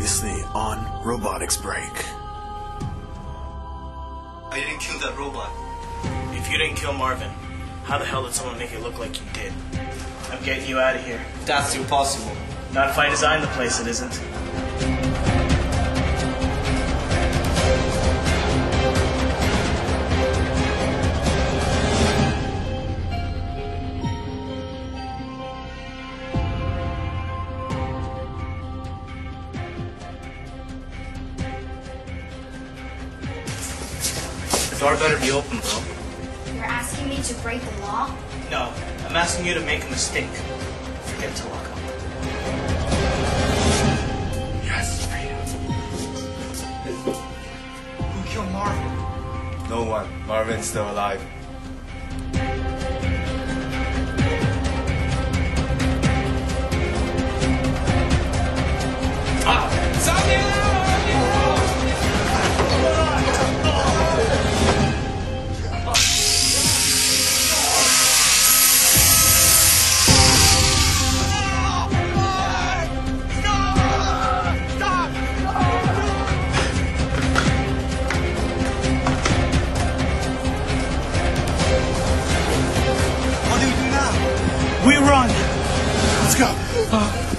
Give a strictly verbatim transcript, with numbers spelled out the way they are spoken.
Previously on Robotics Break. I didn't kill that robot. If you didn't kill Marvin, how the hell did someone make it look like you did? I'm getting you out of here. That's impossible. Not if I designed the place, it isn't. The door better be open, bro. You're asking me to break the law? No, I'm asking you to make a mistake. Forget to lock up. Yes, freedom. Who killed Marvin? No one. Marvin's still alive. What do we do now? We run! Let's go.